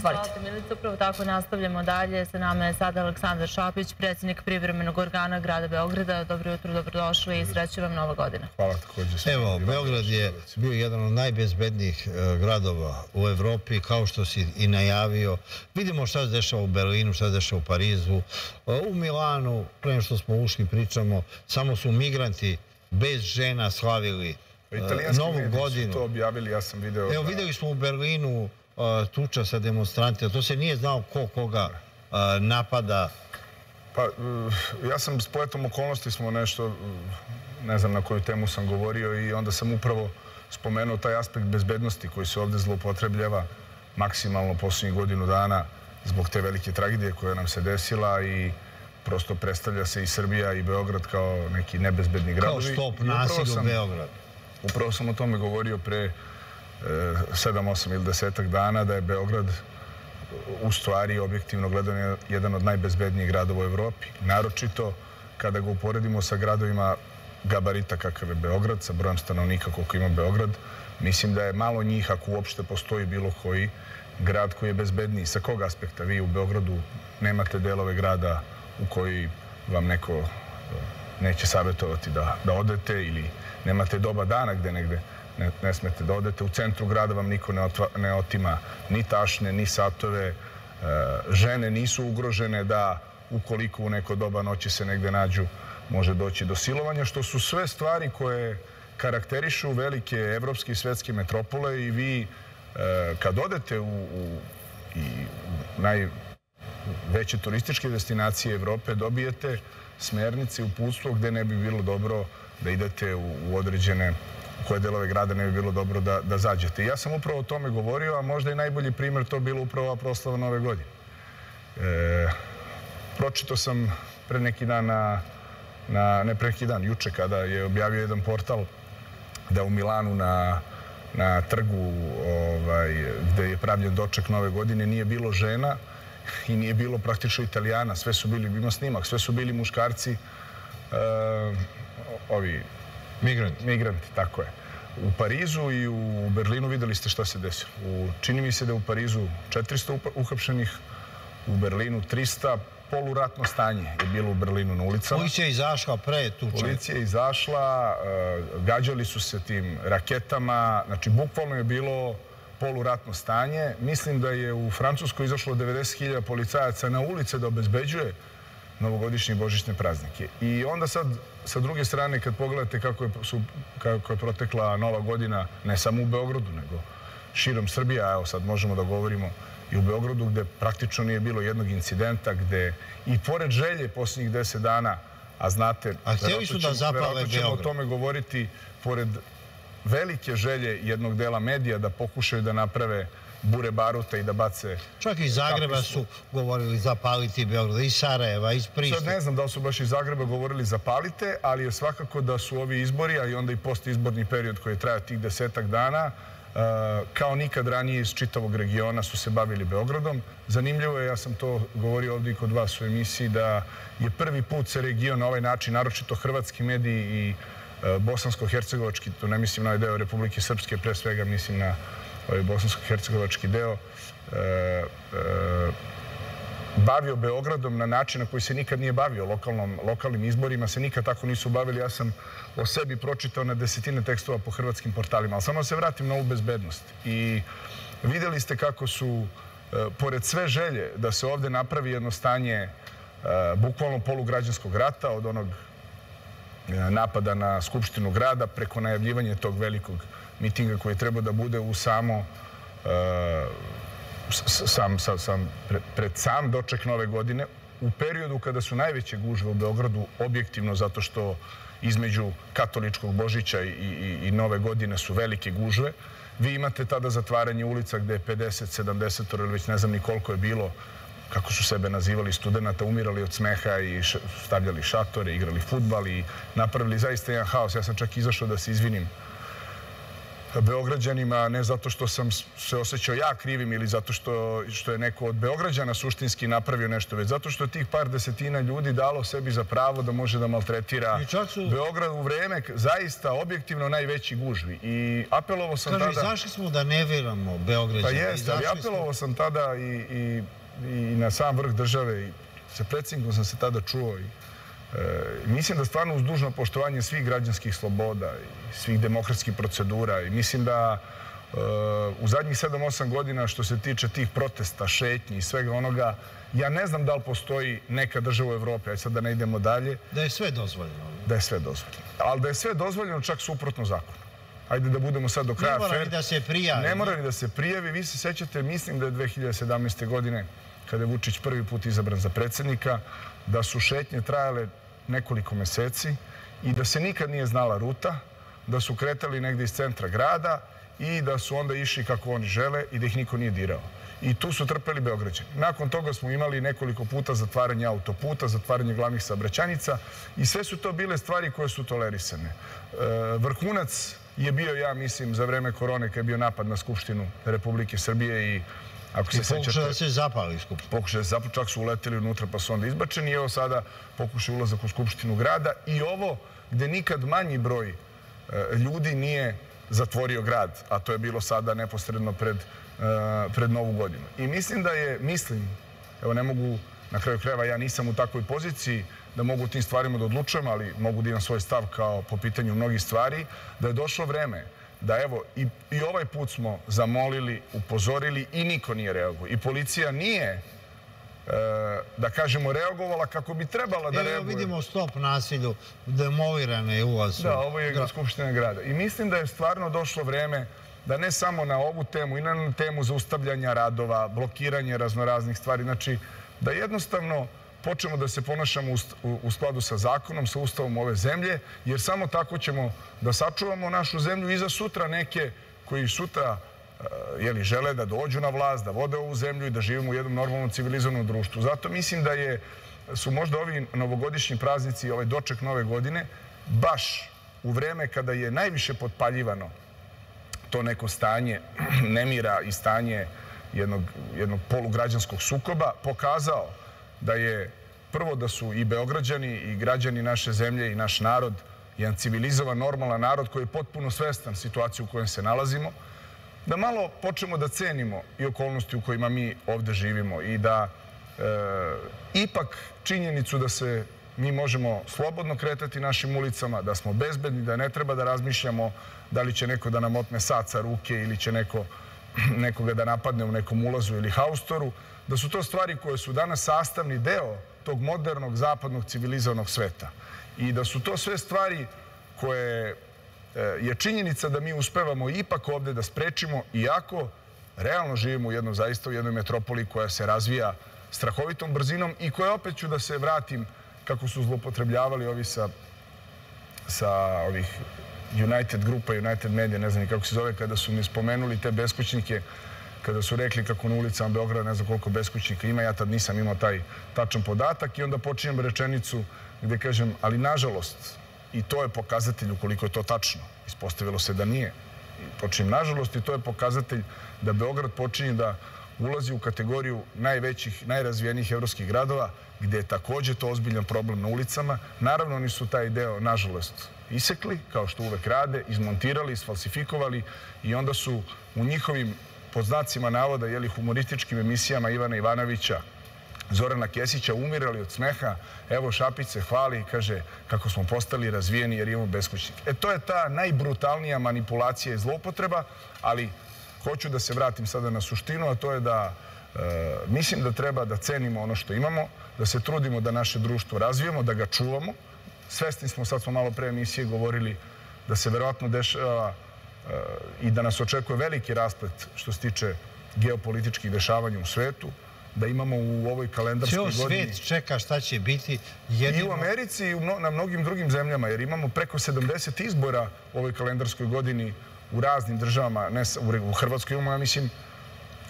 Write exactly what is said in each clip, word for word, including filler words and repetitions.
Hvala te, Milica. Upravo tako nastavljamo dalje. Sa nama je sada Aleksandar Šapić, predsjednik privremenog organa grada Beograda. Dobro jutro, dobrodošli i sreće vam Nova godina. Hvala također. Evo, Beograd je bio jedan od najbezbednijih gradova u Evropi, kao što si i najavio. Vidimo šta se dešava u Berlinu, šta se dešava u Parizu. U Milanu, pre što smo ušli, pričamo, samo su migranti bez žena slavili Novu godinu. To objavili, ja sam video. Evo, videli smo u Berlinu tuča sa demonstrantima. To se nije znao ko koga napada. Pa, ja sam s pojetom okolnosti smo nešto, ne znam na koju temu sam govorio i onda sam upravo spomenuo taj aspekt bezbednosti koji se ovdje zloupotrebljava maksimalno posljednjih godinu dana zbog te velike tragedije koja nam se desila i prosto predstavlja se i Srbija i Beograd kao neki nebezbedni gradovi. Kao štop nasilju u Beogradu. Upravo sam o tome govorio pre sedam, osam ili desetak dana da je Beograd u stvari objektivno gledano jedan od najbezbednijih gradova u Evropi. Naročito kada ga uporedimo sa gradovima gabarita kakav je Beograd, sa brojem stanovnika koliko ima Beograd, mislim da je malo njih, ako uopšte postoji bilo koji grad koji je bezbedniji. Sa kog aspekta? Vi u Beogradu nemate delove grada u koji vam neko neće savjetovati da odete ili nemate doba dana gde negde ne smete da odete. U centru grada vam niko ne otima ni tašne, ni satove. Žene nisu ugrožene da ukoliko u neko doba noći se negde nađu može doći do silovanja, što su sve stvari koje karakterišu velike evropske i svetske metropole i vi kad odete u najveće turističke destinacije Evrope dobijete smernice i uputstvo gde ne bi bilo dobro da idete u određene u koje delove grada ne bi bilo dobro da zađete. Ja sam upravo o tome govorio, a možda i najbolji primjer to bilo upravo ova proslava Nove godine. Pročitao sam pre neki dan, ne pre neki dan, juče kada je objavio jedan portal da u Milanu na trgu gde je pravljen doček Nove godine nije bilo žena i nije bilo praktično Italijana. Sve su bili, ima snimak, sve su bili muškarci, ovi migranti, tako je. U Parizu i u Berlinu videli ste šta se desilo. Čini mi se da je u Parizu četiristo uhapšenih, u Berlinu trista. Poluratno stanje je bilo u Berlinu na ulicama. Policija je izašla pre tuče. Policija je izašla, gađali su se tim raketama. Znači, bukvalno je bilo poluratno stanje. Mislim da je u Francuskoj izašlo devedeset hiljada policajaca na ulice da obezbeđuje novogodišnje i božićne praznike. I onda sad, sa druge strane, kad pogledate kako je protekla Nova godina, ne samo u Beogradu, nego širom Srbije, a evo sad možemo da govorimo i u Beogradu, gde praktično nije bilo jednog incidenta, gde i pored želje posljednjih deset dana, a znate, a htjeli su da zapale ćemo o tome govoriti, pored velike želje jednog dela medija da pokušaju da naprave bure baruta i da bace... Čak i iz Zagreba su govorili zapaliti Beograd, iz Sarajeva, iz Prištine. Sad ne znam da li su baš iz Zagreba govorili zapalite, ali je svakako da su ovi izbori, a i onda i postizborni period koji je trajao tih desetak dana, kao nikad ranije iz čitavog regiona su se bavili Beogradom. Zanimljivo je, ja sam to govorio ovdje i kod vas u emisiji, da je prvi put se region na ovaj način, naročito hrvatski mediji i bosansko-hercegovački, to ne mislim na ovaj deo Republike Srpske, pre svega mislim na ovaj bosansko-hercegovački deo, bavio Beogradom na način na koji se nikad nije bavio. Lokalnim izborima se nikad tako nisu bavili. Ja sam o sebi pročitao na desetine tekstova po hrvatskim portalima. Ali samo se vratim na ovu bezbednost. I vidjeli ste kako su, pored sve želje da se ovdje napravi jedno stanje bukvalno polugrađanskog rata, od onog napada na Skupštinu grada preko najavljivanja tog velikog mitinga koji je trebao da bude u samo pred sam doček Nove godine, u periodu kada su najveće gužve u Beogradu, objektivno zato što između katoličkog Božića i Nove godine su velike gužve. Vi imate tada zatvaranje ulica gde je pedeset, sedamdeset ili već ne znam ni koliko je bilo, kako su sebe nazivali, studenta, umirali od smeha i stavljali šatore, igrali fudbal i napravili zaista jedan haos. Ja sam čak izašao da se izvinim Beograđanima, ne zato što sam se osjećao ja krivim ili zato što, što je neko od Beograđana suštinski napravio nešto, već zato što je tih par desetina ljudi dalo sebi za pravo da može da maltretira su... Beograd u vreme zaista objektivno najveći gužvi. I apelovao sam Kaže, tada... Kaže, izašli smo da ne veramo Beograđana. Pa jeste, ali apelovao smo... sam tada i, i, i na sam vrh države i sa predsjednikom sam se tada čuo i mislim da stvarno uz dužno poštovanje svih građanskih sloboda i svih demokratskih procedura i mislim da u zadnjih sedam osam godina što se tiče tih protesta, šetnji i svega onoga, ja ne znam da li postoji neka država u Evropi, aj sad da ne idemo dalje. Da je sve dozvoljeno. Da je sve dozvoljeno. Ali da je sve dozvoljeno čak suprotno zakonu. Ajde da budemo sad do kraja fair. Ne mora ni da se prijavi. Ne mora ni da se prijavi. Vi se sećate, mislim da je dve hiljade sedamnaeste. godine, kada je Vučić prvi put izabran za predsjednika, da su šetnje trajale nekoliko meseci i da se nikad nije znala ruta, da su kretali negdje iz centra grada i da su onda išli kako oni žele i da ih niko nije dirao. I tu su trpeli Beograđani. Nakon toga smo imali nekoliko puta zatvaranje autoputa, zatvaranje glavnih saobraćajnica i sve su to bile stvari koje su tolerisane. Vrhunac je bio, ja mislim, za vreme korone kad je bio napad na Skupštinu Republike Srbije i ako se sećate... Pokušao da se zapali Skupštinu. Pokušao da se zapali, čak su uleteli unutra pa su onda izbačeni. I evo sada pokušao ulazak u Skupštinu grada i ovo gde nikad manji broj ljudi nije zatvorio grad, a to je bilo sada neposredno pred, pred Novu godinu. I mislim da je, mislim, evo ne mogu, na kraju krajeva ja nisam u takvoj poziciji da mogu tim stvarima da odlučujem, ali mogu da imam svoj stav kao po pitanju mnogih stvari, da je došlo vreme da evo i, i ovaj put smo zamolili, upozorili i niko nije reagovao. I policija nije, e, da kažemo, reagovala kako bi trebala da reaguje. Evo vidimo stop nasilju, demolirane je ulaz. Da, ovo je Skupština grada. I mislim da je stvarno došlo vreme da ne samo na ovu temu i na temu zaustavljanja radova, blokiranje raznoraznih stvari, znači da jednostavno počnemo da se ponašamo u skladu sa zakonom, sa ustavom ove zemlje, jer samo tako ćemo da sačuvamo našu zemlju i za sutra neke koji sutra jeli, žele da dođu na vlast, da vode ovu zemlju i da živimo u jednom normalnom civilizovanom društvu. Zato mislim da je, su možda ovi novogodišnji praznici i ovaj doček nove godine baš u vreme kada je najviše potpaljivano to neko stanje nemira i stanje jednog, jednog polugrađanskog sukoba pokazao da je prvo da su i Beograđani i građani naše zemlje i naš narod jedan civilizovan, normalan narod koji je potpuno svestan situaciju u kojoj se nalazimo, da malo počnemo da cenimo i okolnosti u kojima mi ovdje živimo i da e, ipak činjenicu da se mi možemo slobodno kretati našim ulicama, da smo bezbedni, da ne treba da razmišljamo da li će neko da nam otme sat sa ruke ili će neko, nekoga da napadne u nekom ulazu ili haustoru, da su to stvari koje su danas sastavni deo tog modernog, zapadnog, civilizovanog sveta. I da su to sve stvari koje je činjenica da mi uspevamo ipak ovdje da sprečimo, iako realno živimo u jednom, zaista u jednoj metropoli koja se razvija strahovitom brzinom i koja, opet ću da se vratim kako su zlopotrebljavali ovi sa, sa ovih United Grupa, United Media, ne znam kako se zove, kada su mi spomenuli te beskućnike, kada su rekli kako na ulicama Beograda ne znam koliko beskućnika ima, ja tad nisam imao taj tačan podatak i onda počinjem rečenicu gdje kažem, ali nažalost, i to je pokazatelj ukoliko je to tačno, ispostavilo se da nije. Počinjem nažalost i to je pokazatelj da Beograd počinje da ulazi u kategoriju najvećih, najrazvijenijih evropskih gradova, gdje je također to ozbiljan problem na ulicama. Naravno, oni su taj deo, nažalost, isekli, kao što uvek rade, izmontirali, isfalsifikovali i onda su u njihovim, pod znacima navoda, jeli, humorističkim emisijama Ivana Ivanovića, Zorana Kesića, umirali od smeha. Evo, Šapić se hvali i kaže kako smo postali razvijeni jer imamo beskućnike. E, to je ta najbrutalnija manipulacija i zloupotreba, ali hoću da se vratim sada na suštinu, a to je da e, mislim da treba da cenimo ono što imamo, da se trudimo da naše društvo razvijemo, da ga čuvamo. Svesni smo, sad smo malo pre emisije govorili da se verovatno dešava e, i da nas očekuje veliki rasplet što se tiče geopolitičkih dešavanja u svetu, da imamo u ovoj kalendarskoj godini... Cijel svijet čeka šta će biti I jedino... u Americi i na mnogim drugim zemljama, jer imamo preko sedamdeset izbora u ovoj kalendarskoj godini u raznim državama. U Hrvatskoj imamo, ja mislim,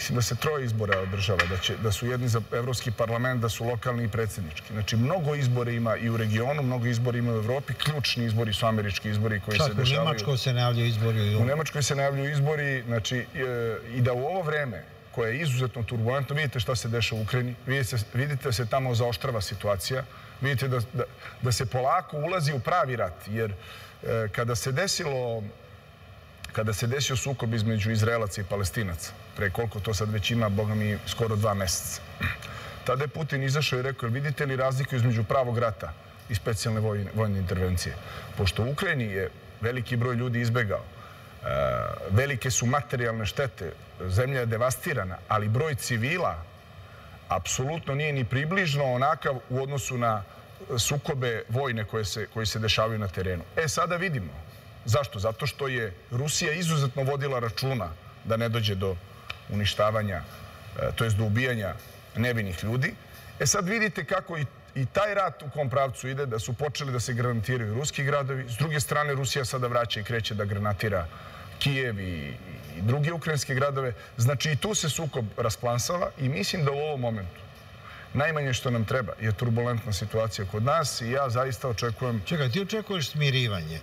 mislim da se troje izbora održava, da su jedni za Evropski parlament, da su lokalni i predsjednički. Znači, mnogo izbora ima i u regionu, mnogo izbora ima u Evropi. Ključni izbori su američki izbori koji se dešavaju. Čak u Nemačkoj se najavljaju izbori. U Nemačkoj se najavljaju izbori, znači, i da u ovo vreme, koje je izuzetno turbulentno, vidite šta se dešava u Ukrajini, vidite da se tamo zaoštrava situacija, vidite da se polako ulazi u pravi rat, jer kada se desilo Kada se desio sukob između Izraelaca i Palestinaca, pre koliko to sad već ima, boga mi, skoro dva meseca, tada je Putin izašao i rekao, vidite li razliku između pravog rata i specijalne vojne intervencije? Pošto u Ukrajini je veliki broj ljudi izbegao, velike su materijalne štete, zemlja je devastirana, ali broj civila apsolutno nije ni približno onakav u odnosu na sukobe vojne koje se dešavaju na terenu. E, sada vidimo. Zašto? Zato što je Rusija izuzetno vodila računa da ne dođe do uništavanja, to jest do ubijanja nevinih ljudi. E sad vidite kako i taj rat u kom pravcu ide, da su počeli da se granatiraju ruski gradovi. S druge strane, Rusija sada vraća i kreće da granatira Kijev i druge ukrajinske gradove. Znači i tu se sukob rasplansava i mislim da u ovom momentu najmanje što nam treba je turbulentna situacija kod nas i ja zaista očekujem... Čekaj, ti očekuješ smirivanje?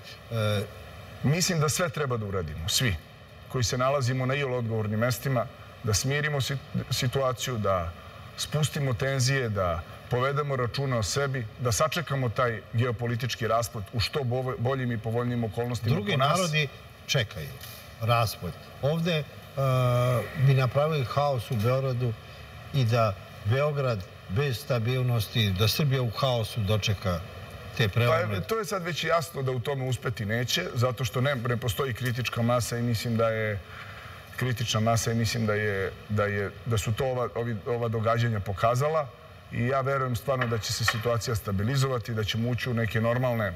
Mislim da sve treba da uradimo, svi koji se nalazimo na iole odgovornim mestima, da smirimo situaciju, da spustimo tenzije, da povedemo računa o sebi, da sačekamo taj geopolitički rasplet u što boljim i povoljnijim okolnostima po nas. Drugi narodi čekaju rasplet. Ovde bi napravili haos u Beogradu i da Beograd bez stabilnosti, da Srbija u haosu dočeka te prelome. To je sad već jasno da u tome uspeti neće, zato što ne postoji kritička masa i mislim da je kritična masa i mislim da su to ova događanja pokazala i ja verujem stvarno da će se situacija stabilizovati, da ćemo ući u neke normalne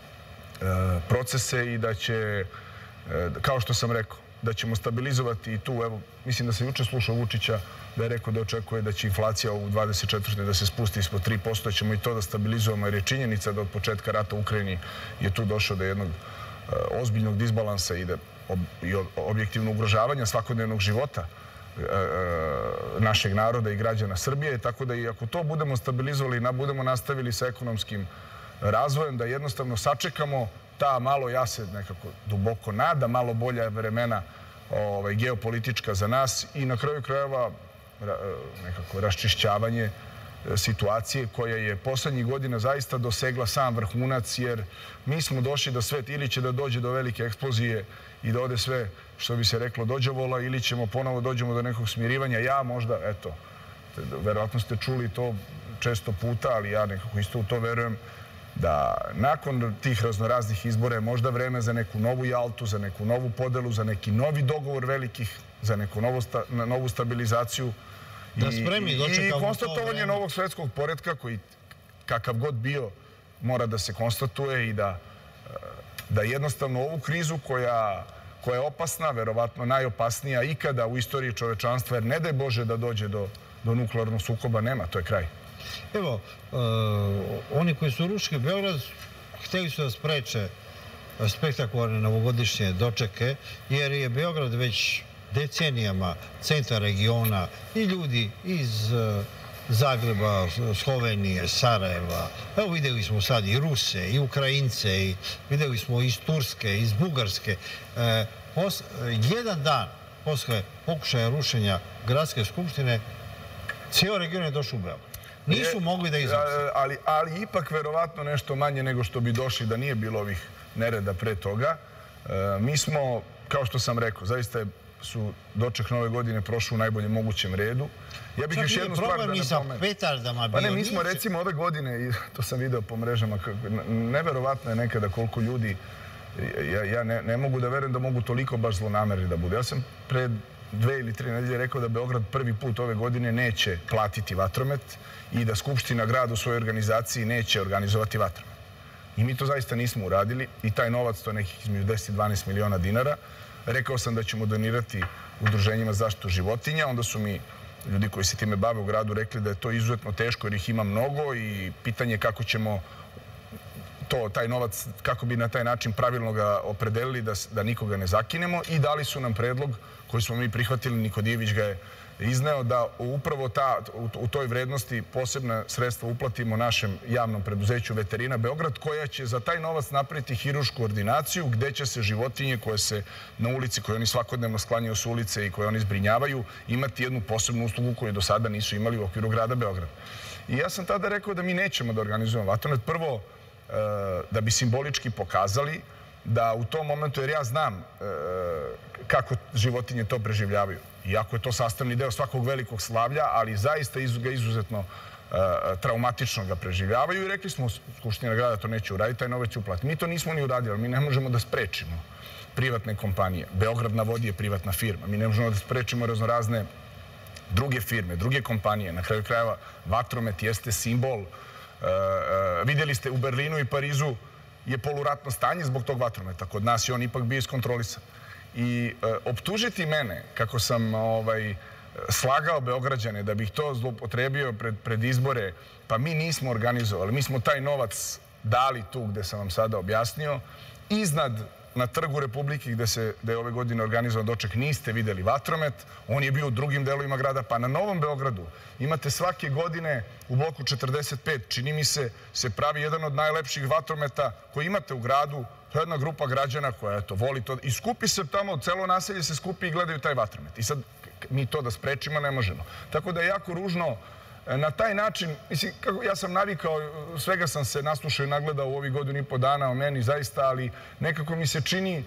procese i da će, kao što sam rekao, da ćemo stabilizovati i tu, evo, mislim da se juče slušao Vučića da je rekao da očekuje da će inflacija u dvadeset četvrtoj da se spusti ispod tri posto, ćemo i to da stabilizujemo, jer je činjenica da od početka rata u Ukrajini je tu došao do jednog ozbiljnog disbalansa i objektivno ugrožavanja svakodnevnog života našeg naroda i građana Srbije, tako da i ako to budemo stabilizovali i budemo nastavili sa ekonomskim razvojem, da jednostavno sačekamo ta malo, ja se nekako duboko nada, malo bolja vremena geopolitička za nas i na kraju krajeva nekako raščišćavanje situacije koja je poslednjih godina zaista dosegla sam vrhunac, jer mi smo došli da svet ili će da dođe do velike eksplozije i da ode sve, što bi se reklo, dođavola, ili ćemo ponovo dođemo do nekog smirivanja. Ja možda, eto, verovatno ste čuli to često puta, ali ja nekako isto u to verujem, da nakon tih raznoraznih izbora je možda vreme za neku novu Jaltu, za neku novu podelu, za neki novi dogovor velikih, za neku novu stabilizaciju i konstatovanje novog svetskog poretka koji, kakav god bio, mora da se konstatuje i da jednostavno ovu krizu koja je opasna, verovatno najopasnija ikada u istoriji čovečanstva, jer ne daj Bože da dođe do nuklearnog sukoba, nema, to je kraj. Evo, oni koji su rušili Beograd hteli su da spreče spektakularne novogodišnje dočeke, jer je Beograd već decenijama centar regiona i ljudi iz Zagreba, Slovenije, Sarajeva. Evo videli smo sad i Ruse, i Ukrajince, i videli smo iz Turske, iz Bugarske. Jedan dan posle pokušaja rušenja Gradske skupštine, cijel region je došao u Beograd. Nisu mogli da iznose. Ali ipak verovatno nešto manje nego što bi došli da nije bilo ovih nereda pre toga. Mi smo, kao što sam rekao, zaista su doček nove godine prošli u najboljem mogućem redu. Ja bih još jednu stvar da problem ni sa petardama bio. Pa ne, mi smo recimo ove godine, i to sam video po mrežama, neverovatno je nekada koliko ljudi, ja ne mogu da verujem da mogu toliko baš zlonamerni da bude. Ja sam pred dve ili tri nedelje rekao da Beograd prvi put ove godine neće platiti vatromet i da Skupština grada u svojoj organizaciji neće organizovati vatromet. I mi to zaista nismo uradili i taj novac, to je nekih između deset do dvanaest miliona dinara. Rekao sam da ćemo donirati udruženjima zaštitu životinja. Onda su mi ljudi koji se time bave u gradu rekli da je to izuzetno teško jer ih ima mnogo i pitanje kako ćemo to, taj novac, kako bi na taj način pravilno ga opredelili da, da nikoga ne zakinemo, i dali su nam predlog koji smo mi prihvatili, Niko Dijević ga je izneo, da upravo ta, u, u toj vrednosti posebna sredstva uplatimo našem javnom preduzeću Veterina Beograd, koja će za taj novac napraviti hirušku ordinaciju gde će se životinje koje se na ulici, koje oni svakodnevno sklanjaju s ulice i koje oni zbrinjavaju, imati jednu posebnu uslugu koju do sada nisu imali u okviru grada Beograd. I ja sam tada rekao da mi nećemo da organizujemo vatromet. Prvo, da bi simbolički pokazali da u tom momentu, jer ja znam kako životinje to preživljavaju, iako je to sastavni deo svakog velikog slavlja, ali zaista ga izuzetno traumatično ga preživljavaju, i rekli smo, Skupština grada to neće uraditi, taj novac će uplatiti. Mi to nismo ni uradili, ali mi ne možemo da sprečimo privatne kompanije. Beograd na vodi je privatna firma. Mi ne možemo da sprečimo raznorazne druge firme, druge kompanije. Na kraju krajeva, vatromet jeste simbol. Vidjeli ste, u Berlinu i Parizu je poluratno stanje zbog tog vatrometa. Kod nas je on ipak bio iskontrolisan. I optužiti mene kako sam slagao Beograđane da bih to zloupotrebio pred izbore, pa mi nismo organizovali. Mi smo taj novac dali tu gde sam vam sada objasnio. Iznad, na Trgu Republike, gde je ove godine organizovan doček, niste videli vatromet. On je bio u drugim delovima grada. Pa na Novom Beogradu imate svake godine u bloku četrdeset pet, čini mi se, se pravi jedan od najlepših vatrometa koji imate u gradu. To je jedna grupa građana koja voli to. I skupi se tamo, celo naselje se skupi i gledaju taj vatromet. I sad mi to da sprečimo ne možemo. Tako da je jako ružno. Na taj način, mislim, ja sam navikao, svega sam se naslušao i nagledao u ovih godinu i po dana o meni, zaista, ali nekako mi se čini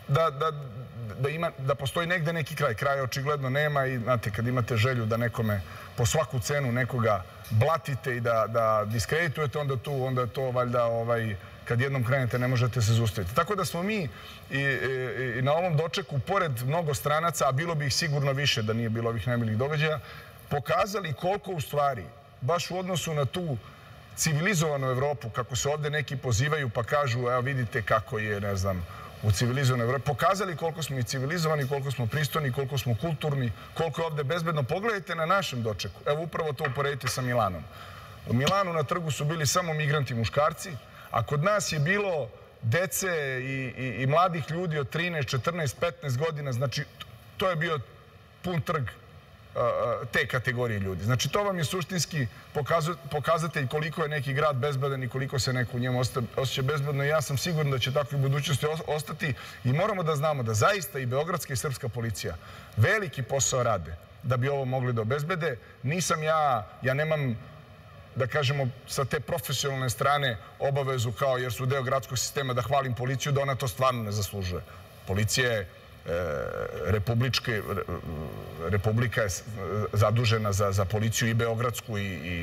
da postoji negde neki kraj. Kraja očigledno nema i, znate, kad imate želju da nekome po svaku cenu nekoga blatite i da diskreditujete, onda tu, onda to valjda, kad jednom krenete, ne možete se zaustaviti. Tako da smo mi i na ovom dočeku, pored mnogo stranaca, a bilo bi ih sigurno više da nije bilo ovih nemilih događaja, pokazali koliko u stvari, baš u odnosu na tu civilizovanu Evropu, kako se ovde neki pozivaju pa kažu, evo vidite kako je, ne znam, u civilizovanoj Evropi, pokazali koliko smo i civilizovani, koliko smo pristojni, koliko smo kulturni, koliko je ovde bezbedno. Pogledajte na našem dočeku. Evo upravo to uporedite sa Milanom. U Milanu na trgu su bili samo migranti muškarci, a kod nas je bilo dece i mladih ljudi od trinaest, četrnaest, petnaest godina. Znači, to je bio pun trg te kategorije ljudi. Znači, to vam je suštinski pokazatelj koliko je neki grad bezbedan i koliko se neko u njemu osjeća bezbedno. I ja sam siguran da će tako i u budućnosti ostati. I moramo da znamo da zaista i beogradska i srpska policija veliki posao rade da bi ovo mogli da obezbede. Nisam ja, ja nemam, da kažemo, sa te profesionalne strane obavezu, kao jer su deo gradskog sistema, da hvalim policiju, da ona to stvarno ne zaslužuje. Policija je Republika je zadužena za policiju i beogradsku i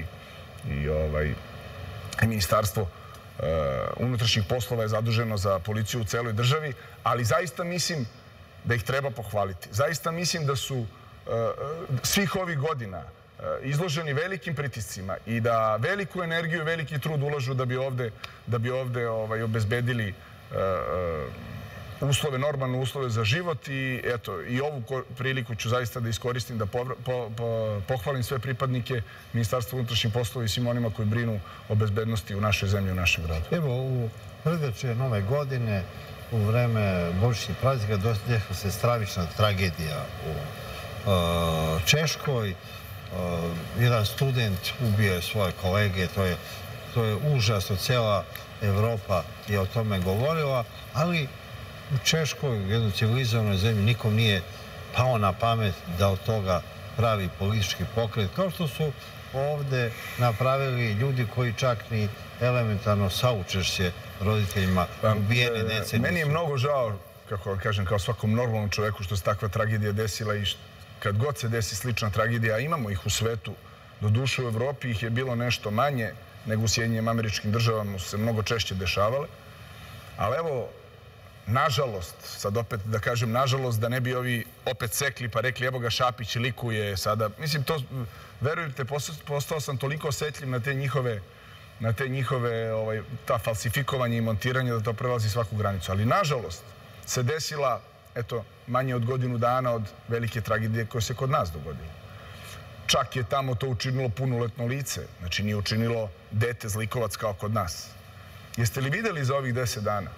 Ministarstvo unutrašnjih poslova je zaduženo za policiju u celoj državi, ali zaista mislim da ih treba pohvaliti. Zaista mislim da su svih ovih godina izloženi velikim pritiscima i da veliku energiju i veliki trud ulažu da bi ovde obezbedili uslove, normalne uslove za život. I eto, i ovu priliku ću zaista da iskoristim, da pohvalim sve pripadnike Ministarstva unutrašnjih poslova i svim onima koji brinu o bezbednosti u našoj zemlji, u našem gradu. Evo, u predvečer Nove godine, u vreme božićnih praznika, desila se stravična tragedija u Češkoj. Jedan student ubio svoje kolege, to je užasno, cijela Evropa je o tome govorila, ali u Češkoj, u jednoj civilizovanoj zemlji, nikom nije pao na pamet da od toga pravi politički pokret, kao što su ovde napravili ljudi koji čak ni elementarno saučešće roditeljima ubijene dece. Meni je mnogo žao, kako vam kažem, kao svakom normalnom čoveku, što se takva tragedija desila i kad god se desi slična tragedija, a imamo ih u svetu, do duše u Evropi ih je bilo nešto manje nego u Sjedinjenim Američkim Državama, su se mnogo češće dešavale. Ali evo, nažalost, sad opet da kažem nažalost, da ne bi ovi opet sekli pa rekli evo ga Šapić likuje sada. Mislim, to, verujte, postao sam toliko osetljiv na te njihove, na te njihove, ta falsifikovanje i montiranje da to prelazi svaku granicu. Ali nažalost se desila, eto, manje od godinu dana od velike tragedije koja se kod nas dogodila. Čak je tamo to učinilo punoletno lice, znači nije učinilo dete zlikovac kao kod nas. Jeste li vidjeli za ovih deset dana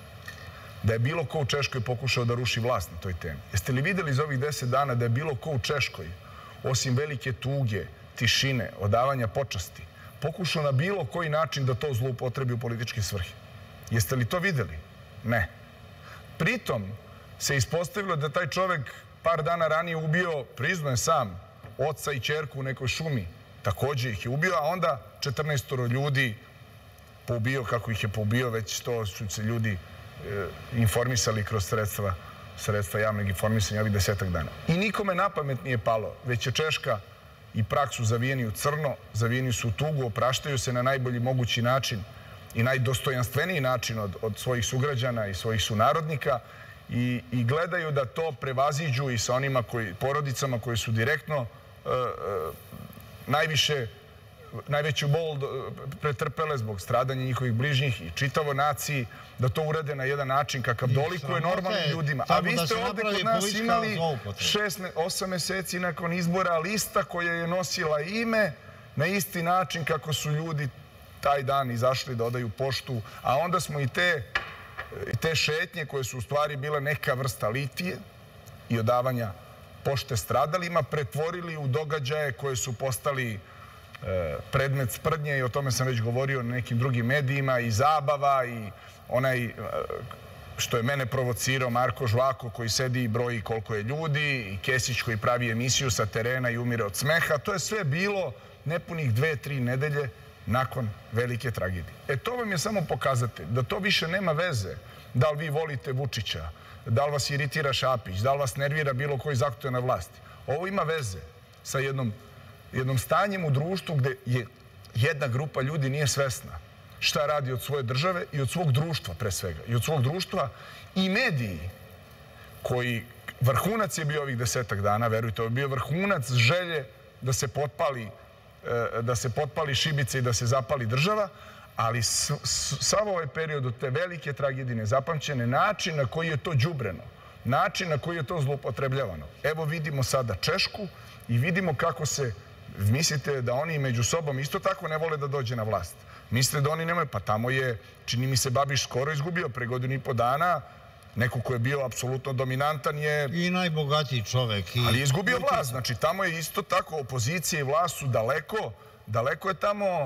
da je bilo ko u Češkoj pokušao da ruši vlast na toj temi? Jeste li vidjeli za ovih deset dana da je bilo ko u Češkoj, osim velike tuge, tišine, odavanja počasti, pokušao na bilo koji način da to zloupotrebi u političke svrhe? Jeste li to vidjeli? Ne. Pritom se ispostavilo da taj čovek par dana ranije ubio, priznaje sam, oca i ćerku u nekoj šumi. Također ih je ubio, a onda četrnaestoro ljudi poubio, kako ih je poubio, već to su se ljudi informisali kroz sredstva, sredstva javnog informisanja ovih desetak dana. I nikome na pamet nije palo, već je Češka i Prag su zavijeni u crno, zavijeni su u tugu, opraštaju se na najbolji mogući način i najdostojanstveniji način od, od svojih sugrađana i svojih sunarodnika i, i gledaju da to prevaziđu i sa onima koji, porodicama koji su direktno uh, uh, najviše najveću bol pretrpele zbog stradanja njihovih bližnjih i čitavo naciji, da to urade na jedan način kakav dolikuje normalnim ljudima. A vi ste ovdje kod nas imali šest, osam meseci nakon izbora lista koja je nosila ime na isti način kako su ljudi taj dan izašli da odaju poštu, a onda smo i te, te šetnje koje su u stvari bile neka vrsta litije i odavanja pošte stradalima pretvorili u događaje koje su postali predmet sprdnje i o tome sam već govorio na nekim drugim medijima i zabava i onaj što je mene provocirao Marko Žvako koji sedi i broji koliko je ljudi i Kesić koji pravi emisiju sa terena i umire od smeha. To je sve bilo nepunih dve, tri nedelje nakon velike tragedije. E to vam je samo pokazatelj da to više nema veze da li vi volite Vučića, da li vas iritira Šapić, da li vas nervira bilo koji zakon na vlasti. Ovo ima veze sa jednom jednom stanjem u društvu gde je jedna grupa ljudi nije svesna šta radi od svoje države i od svog društva pre svega. I od svog društva i mediji koji vrhunac je bio ovih desetak dana, verujte, ovo je bio vrhunac želje da se potpali, da se potpali šibice i da se zapali država, ali sav ovaj period od te velike tragedije nezapamćene, način na koji je to đubreno, način na koji je to zloupotrebljavano. Evo vidimo sada Češku i vidimo kako se mislite da oni među sobom isto tako ne vole da dođe na vlast. Mislite da oni nemaju, pa tamo je, čini mi se, Babiš skoro izgubio pre godinu i po dana, neko ko je bio apsolutno dominantan je... I najbogatiji čovek. I... Ali je izgubio vlast, znači tamo je isto tako, opozicija i vlast su daleko, daleko je tamo...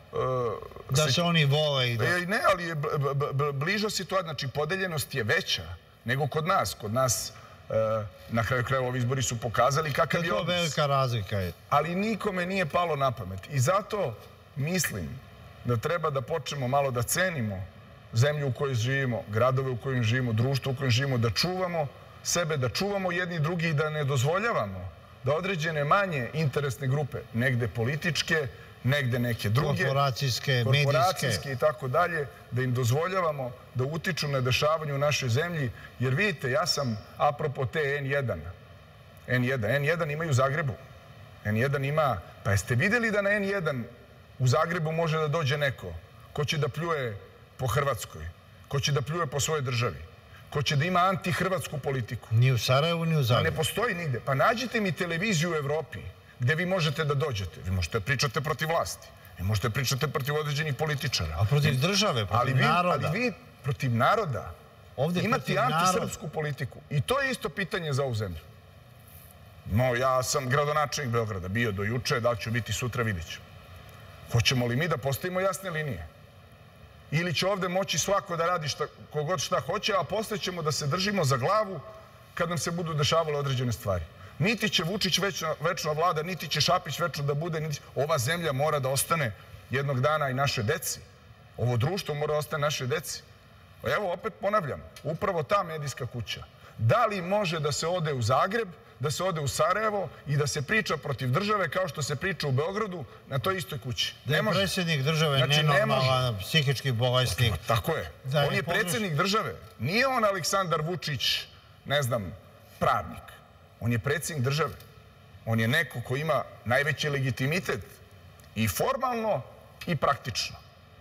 Uh, da se, se oni vole i da... E, ne, ali je bliža situacija, znači podeljenost je veća nego kod nas. Kod nas... Na kraju krajeva ovi izbori su pokazali kakav je odnos. To velika razlika je. Ali nikome nije palo na pamet. I zato mislim da treba da počnemo malo da cenimo zemlju u kojoj živimo, gradove u kojim živimo, društvo u kojim živimo, da čuvamo sebe, da čuvamo jedni i drugi i da ne dozvoljavamo da određene manje interesne grupe, negde političke, negde neke druge, korporacijske, korporacijske i tako dalje, da im dozvoljavamo da utiču na dešavanje u našoj zemlji. Jer vidite, ja sam, apropo te en jedan, en jedan, en jedan ima i u Zagrebu. en jedan ima, pa jeste vidjeli da na en jedan u Zagrebu može da dođe neko ko će da pljuje po Hrvatskoj, ko će da pljuje po svojoj državi, ko će da ima anti-hrvatsku politiku. Ni u Sarajevu, ni u Zagrebu. Pa ne postoji nigde. Pa nađite mi televiziju u Evropi gde vi možete da dođete. Vi možete pričate protiv vlasti. Vi možete pričate protiv određenih političara. A protiv države, protiv ali vi, naroda. Ali vi protiv naroda ovdje imate antisrpsku politiku. I to je isto pitanje za ovu zemlju. No, ja sam gradonačelnik Beograda, bio do juče, da li ću biti sutra, vidjet ću. Hoćemo li mi da postavimo jasne linije? Ili će ovdje moći svako da radi šta, kogod šta hoće, a posle ćemo da se držimo za glavu kad nam se budu dešavale određene stvari. Niti će Vučić večno, večno vlada, niti će Šapić večno da bude. Niti... Ova zemlja mora da ostane jednog dana i naše deci. Ovo društvo mora da ostane naše deci. Evo, opet ponavljam, upravo ta medijska kuća. Da li može da se ode u Zagreb, da se ode u Sarajevo i da se priča protiv države kao što se priča u Beogradu na toj istoj kući? Da je predsjednik države nenormalan, psihički bolesnik. Tako je. On je predsjednik države. Nije on Aleksandar Vučić, ne znam, pravnik. On je predsjednik države. On je neko ko ima najveći legitimitet i formalno i praktično.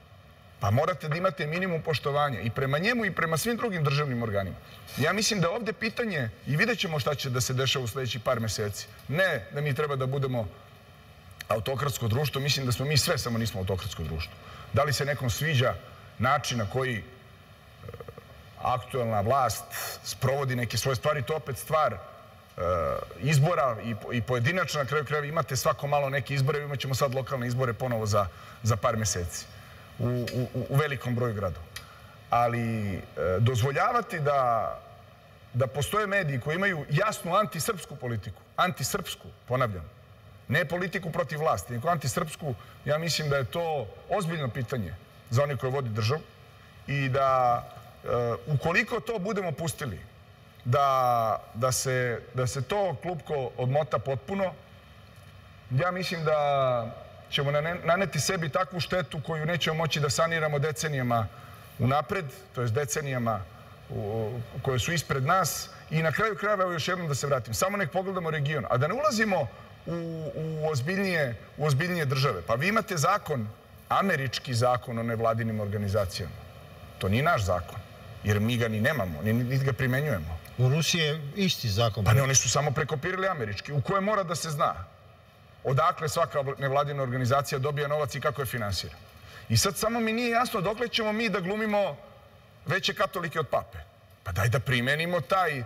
Pa morate da imate minimum poštovanja i prema njemu i prema svim drugim državnim organima. Ja mislim da ovdje pitanje, i vidjet ćemo šta će da se dešava u sljedećih par meseci, ne da mi treba da budemo autokratsko društvo, mislim da smo mi sve, samo nismo autokratsko društvo. Da li se nekom sviđa način na koji aktuelna vlast sprovodi neke svoje stvari, to opet stvar izbora i pojedinačna. Na kraju krajeva imate svako malo neke izbore, imat ćemo sad lokalne izbore ponovo za par meseci u velikom broju gradova. Ali dozvoljavati da postoje mediji koji imaju jasnu antisrpsku politiku, antisrpsku, ponavljam, ne politiku protiv vlasti, nego antisrpsku, ja mislim da je to ozbiljno pitanje za one koji vodi državu i da ukoliko to budemo pustili, da se to klupko odmota potpuno, ja mislim da ćemo naneti sebi takvu štetu koju nećemo moći da saniramo decenijama unapred, to je decenijama koje su ispred nas. I na kraju krajeva, evo još jednom da se vratim, samo nek pogledamo region, a da ne ulazimo u ozbiljnije države. Pa vi imate zakon, američki zakon o nevladinim organizacijama. To nije naš zakon, jer mi ga ni nemamo, niti ga primenjujemo. U Rusiji je isti zakon. Pa ne, oni su samo prekopirali američki, u kojem mora da se zna odakle svaka nevladina organizacija dobija novac i kako je finansira. I sad samo mi nije jasno dokle ćemo mi da glumimo veće katolike od pape. Pa daj da primenimo taj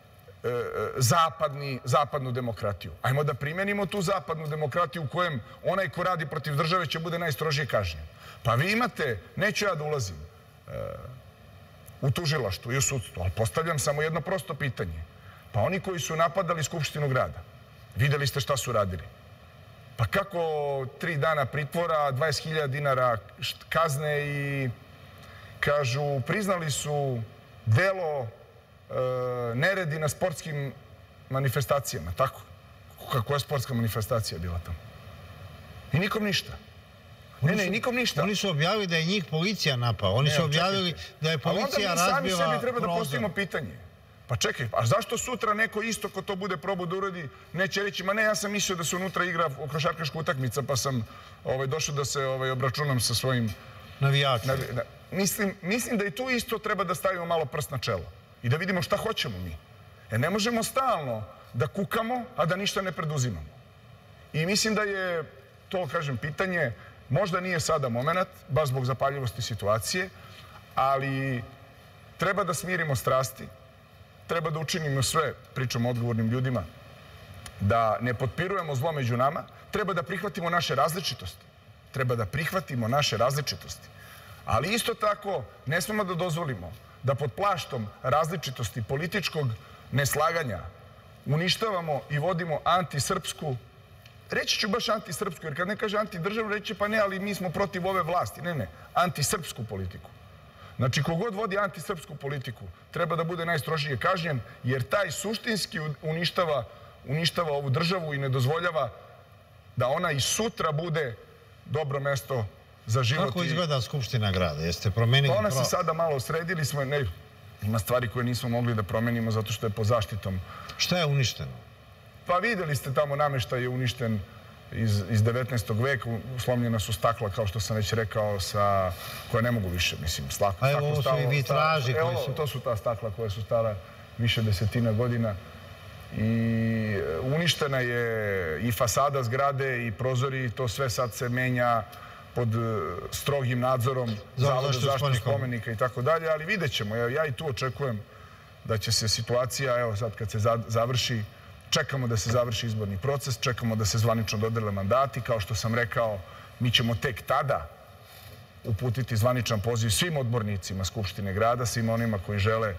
zapadnu demokratiju. Ajmo da primenimo tu zapadnu demokratiju u kojem onaj ko radi protiv države će bude najstrožije kažnjen. Pa vi imate, neću ja da ulazim u tužilaštvu i u sudstvu, ali postavljam samo jedno prosto pitanje. Pa oni koji su napadali Skupštinu grada, videli ste šta su radili. Pa kako tri dana pritvora, dvadeset hiljada dinara kazne i kažu, priznali su delo neredi na sportskim manifestacijama, tako? Koja je sportska manifestacija bila tamo? I nikom ništa. Ne, ne, i nikom ništa. Oni su objavili da je njih policija napao. Oni su objavili da je policija razbila prozor. Ali onda mi sami sebi treba da postavimo pitanje. Pa čekaj, a zašto sutra neko isto ko to bude probao da uradi, neće reći, ma ne, ja sam mislio da se unutra igra košarkaška utakmica, pa sam došao da se obračunam sa svojim navijačima. Mislim da i tu isto treba da stavimo malo prst na čelo i da vidimo šta hoćemo mi. Jer ne možemo stalno da kukamo, a da ništa ne preduzimamo. I mislim da je to, kažem, pitanje, možda nije sada moment, baš zbog zapaljivosti situacije, ali treba da smirimo strasti, treba da učinimo sve, pričamo o odgovornim ljudima, da ne potpirujemo zlo među nama, treba da prihvatimo naše različitosti. Treba da prihvatimo naše različitosti. Ali isto tako ne smemo da dozvolimo da pod plaštom različitosti političkog neslaganja uništavamo i vodimo antisrpsku, reći ću baš antisrpsku, jer kad ne kaže antidržavnu, reći pa ne, ali mi smo protiv ove vlasti. Ne, ne, antisrpsku politiku. Znači, kogod vodi antisrpsku politiku treba da bude najstrožije kažnjen, jer taj suštinski uništava ovu državu i ne dozvoljava da ona i sutra bude dobro mesto za život. Kako izgleda Skupština grada? Jeste promenili... Ona se sada malo sredili smo, ne, ima stvari koje nismo mogli da promenimo zato što je po zaštitom. Šta je uništeno? Pa videli ste tamo nameštaj je uništen iz devetnaestog veka, slomljena su stakla, kao što sam već rekao, koje ne mogu više, mislim, stakla. A evo ovo su i vitraži koji su... To su ta stakla koje su stara više desetina godina. I uništena je i fasada zgrade i prozori, to sve sad se menja pod strogim nadzorom Zavoda za zaštitu spomenika i tako dalje, ali vidjet ćemo. Ja i tu očekujem da će se situacija, evo sad kad se završi, čekamo da se završi izborni proces, čekamo da se zvanično dodele mandati. Kao što sam rekao, mi ćemo tek tada uputiti zvaničan poziv svim odbornicima Skupštine grada, svim onima koji žele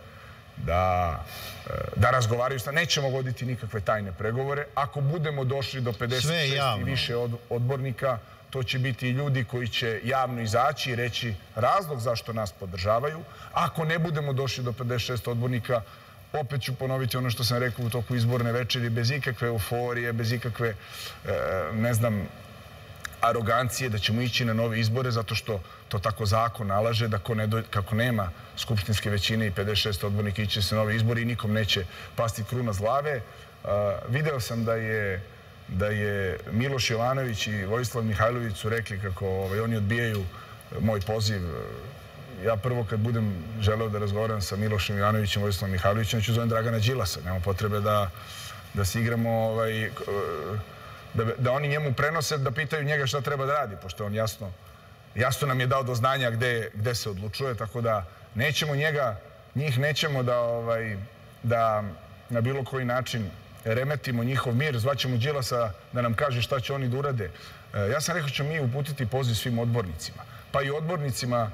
da razgovaraju. Nećemo voditi nikakve tajne pregovore. Ako budemo došli do pedeset šest i više odbornika, to će biti ljudi koji će javno izaći i reći razlog zašto nas podržavaju. Ako ne budemo došli do pedeset šest odbornika, opet ću ponoviti ono što sam rekao u toku izborne večeri, bez ikakve euforije, bez ikakve, ne znam, arogancije da ćemo ići na nove izbore, zato što to tako zakon nalaže da kako nema skupštinske većine i pedeset šest odbornika ići se na nove izbore i nikom neće pasti kruna s glave. Video sam da je Miloš Jovanović i Vojislav Mihajlović su rekli kako oni odbijaju moj poziv. Ja prvo kad budem želeo da razgovaram sa Milošem Jovanovićem i Vojislavom Mihajlovićem, ću zovem Dragana Đilasa. Nema potrebe da se igramo, da oni njemu prenose, da pitaju njega šta treba da radi, pošto on jasno jasno nam je dao do znanja gde se odlučuje, tako da nećemo njega, njih nećemo da na bilo koji način remetimo njihov mir, zvaćemo Đilasa da nam kaže šta će oni da urade. Ja sam rekao da ćemo mi uputiti poziv svim odbornicima, pa i odbornicima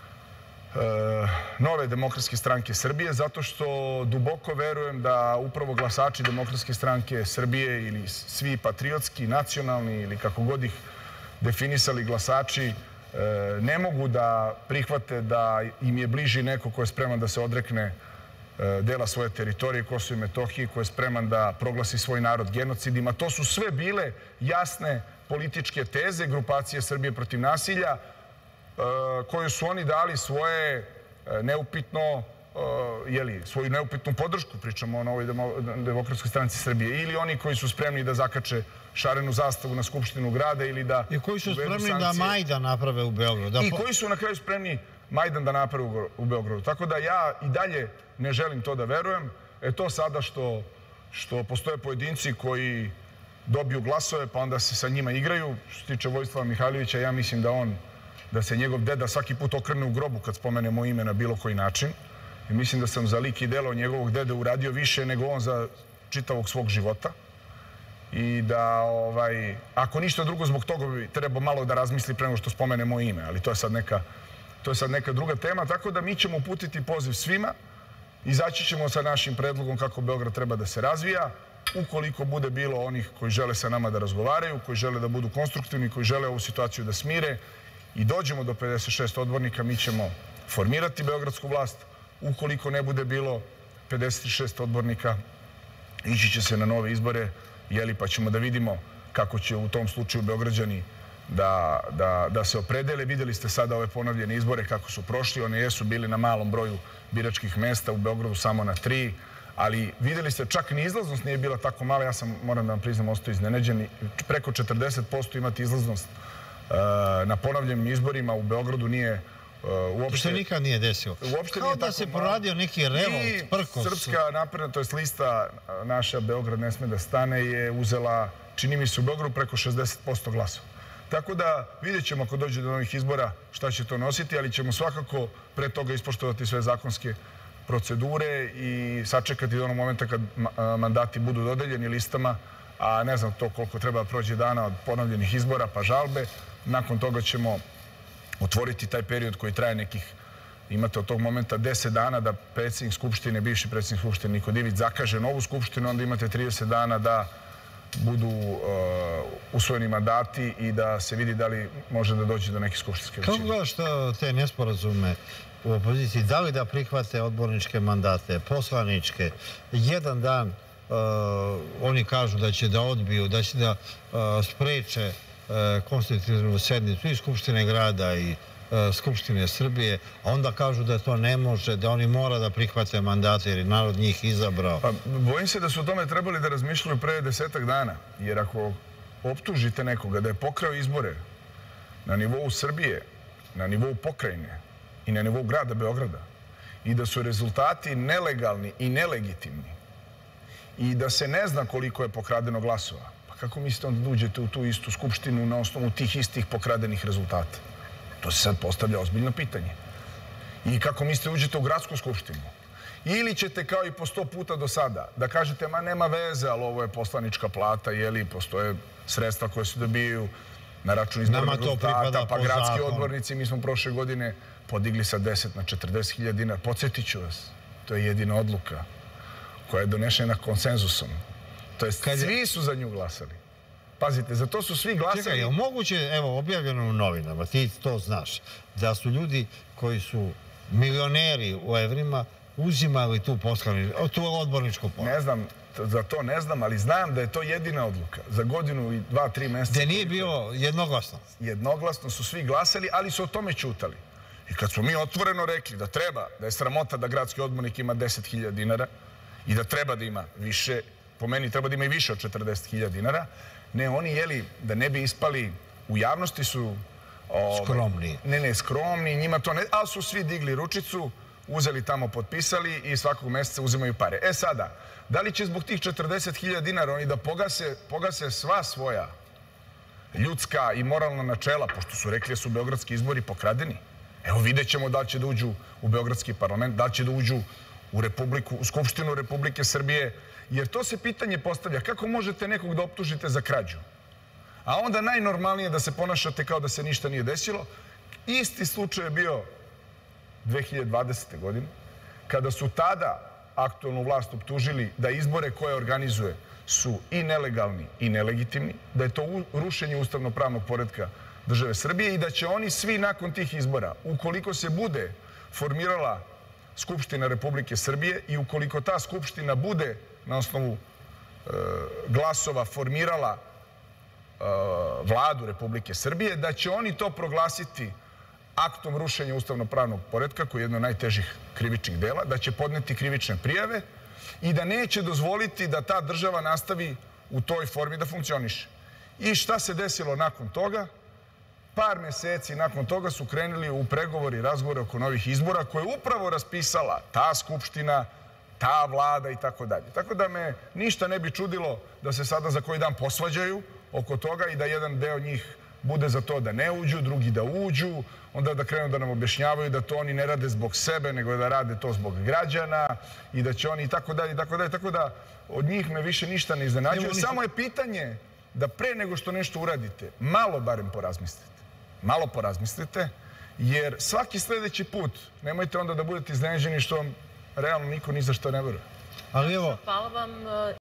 Nove demokratske stranke Srbije, zato što duboko verujem da upravo glasači Demokratske stranke Srbije ili svi patriotski, nacionalni ili kako god ih definisali glasači ne mogu da prihvate da im je bliži neko ko je spreman da se odrekne dela svoje teritorije, Kosovo i Metohije, ko je spreman da proglasi svoj narod genocidima. To su sve bile jasne političke teze grupacije Srbije protiv nasilja, koju su oni dali svoje neupitno, svoju neupitnu podršku, pričamo o Novoj demokratskoj stranci Srbije, ili oni koji su spremni da zakače šarenu zastavu na Skupštinu grada ili da... I koji su spremni da Majdan naprave u Beogradu. I koji su na kraju spremni Majdan da naprave u Beogradu. Tako da ja i dalje ne želim to da verujem. E to sada što postoje pojedinci koji dobiju glasove pa onda se sa njima igraju. Što se tiče Vojislava Mihajlovića, ja mislim da on, da se njegov deda svaki put okrene u grobu kad spomenemo ime na bilo koji način. I mislim da sam za lik i delo njegovog dede uradio više nego on za čitavog svog života. I da, ako ništa drugo, zbog toga bi trebao malo da razmisli pre nego što spomenemo ime. Ali to je sad neka To je sad neka druga tema, tako da mi ćemo uputiti poziv svima, izaći ćemo sa našim predlogom kako Beograd treba da se razvija, ukoliko bude bilo onih koji žele sa nama da razgovaraju, koji žele da budu konstruktivni, koji žele ovu situaciju da smire i dođemo do pedeset šest odbornika, mi ćemo formirati beogradsku vlast. Ukoliko ne bude bilo pedeset šest odbornika, ići će se na nove izbore, pa ćemo da vidimo kako će u tom slučaju Beograđani da se opredele. Vidjeli ste sada ove ponovljene izbore kako su prošli. One jesu bili na malom broju biračkih mesta, u Beogradu samo na tri, ali vidjeli ste čak ni izlaznost nije bila tako mala. Ja sam, moram da vam priznam, ostao iznenađen. Preko četrdeset posto imati izlaznost na ponovljenim izborima u Beogradu nije uopšte... Što nikad nije desilo. Kao da se poradio neki revolt, prkos. I Srpska napredna, to je lista naša Beograd ne sme da stane, je uzela, čini mi se, u Beogradu preko šezdeset posto glasova. Tako da vidjet ćemo ako dođe do novih izbora šta će to nositi, ali ćemo svakako pre toga ispoštovati sve zakonske procedure i sačekati do onog momenta kad mandati budu dodeljeni listama, a ne znam to koliko treba prođe dana od ponovljenih izbora pa žalbe. Nakon toga ćemo otvoriti taj period koji traje nekih, imate od tog momenta deset dana da predsjednik Skupštine, bivši predsjednik Skupštine Niko Divić zakaže novu Skupštinu, onda imate trideset dana da budu usvojeni mandati i da se vidi da li može da dođe do neke skupštinske većine. Kako gledaš te nesporazume u opoziciji? Da li da prihvate odborničke mandate, poslaničke? Jedan dan oni kažu da će da odbiju, da će da spreče konstitutivnu sednicu i Skupštine grada i Skupštine Srbije, a onda kažu da to ne može, da oni mora da prihvate mandate jer je narod njih izabrao. Bojim se da su o tome trebali da razmišljaju pre desetak dana, jer ako optužite nekoga da je pokrao izbore na nivou Srbije, na nivou pokrajine i na nivou grada Beograda i da su rezultati nelegalni i nelegitimni i da se ne zna koliko je pokradeno glasova, pa kako mislite onda da uđete u tu istu skupštinu na osnovu tih istih pokradenih rezultata? To se sad postavlja ozbiljno pitanje. I kako mislite uđete u gradsku skupštinu? Ili ćete kao i po sto puta do sada da kažete ma nema veze, ali ovo je poslanička plata, jeli postoje sredstva koje se dobijaju na račun izbornog rezultata, pa gradski odbornici, mi smo prošle godine podigli sa deset na četrdeset hiljada dinara. Podsjetit ću vas, to je jedina odluka koja je donešena konsenzusom. To je svi su za nju glasali. Pazite, za to su svi glasali... Čekaj, je li moguće, evo, objavljeno u novinama, ti to znaš, da su ljudi koji su milioneri u evrima uzimali tu odborničku platu? Ne znam, za to ne znam, ali znam da je to jedina odluka. Za godinu i dva, tri mjeseca... Da nije bilo jednoglasno? Jednoglasno su svi glasali, ali su o tome ćutali. I kad smo mi otvoreno rekli da treba, da je sramota da gradski odbornik ima deset hiljada dinara i da treba da ima više, po meni treba da ima i više od četrdeset hiljada dinara, ne, oni, jeli, da ne bi ispali, u javnosti su... Skromni. Ne, ne, skromni, njima to ne... Ali su svi digli ručicu, uzeli tamo, potpisali i svakog mjeseca uzimaju pare. E sada, da li će zbog tih četrdeset hiljada dinara oni da pogase sva svoja ljudska i moralna načela, pošto su rekli da su beogradski izbori pokradeni. Evo, vidjet ćemo da li će da uđu u beogradski parlament, da li će da uđu u Republiku, u Skupštinu Republike Srbije, jer to se pitanje postavlja. Kako možete nekog da optužite za krađu? A onda najnormalnije da se ponašate kao da se ništa nije desilo. Isti slučaj je bio dve hiljade dvadesete. godine, kada su tada aktualnu vlast optužili da izbore koje organizuje su i nelegalni i nelegitimni, da je to rušenje ustavno-pravnog poretka države Srbije i da će oni svi nakon tih izbora, ukoliko se bude formirala Skupština Republike Srbije i ukoliko ta Skupština bude na osnovu e, glasova formirala e, vladu Republike Srbije, da će oni to proglasiti aktom rušenja ustavno-pravnog poretka, koji je jedno od najtežih krivičnih dela, da će podneti krivične prijave i da neće dozvoliti da ta država nastavi u toj formi da funkcioniše. I šta se desilo nakon toga? Par meseci nakon toga su krenuli u pregovori i razgovore oko novih izbora koje je upravo raspisala ta Skupština, ta vlada i tako dalje. Tako da me ništa ne bi čudilo da se sada za koji dan posvađaju oko toga i da jedan deo njih bude za to da ne uđu, drugi da uđu, onda da krenu da nam objašnjavaju da to oni ne rade zbog sebe, nego da rade to zbog građana i da će oni i tako dalje i tako dalje. Tako da od njih me više ništa ne iznenađuje. Samo je pitanje da pre nego što nešto uradite, malo barem porazmislite. Malo porazmislite, jer svaki sledeći put nemojte onda da budete iznenađeni što vam realno niko ni za što ne veruje. Ali evo... Hvala vam.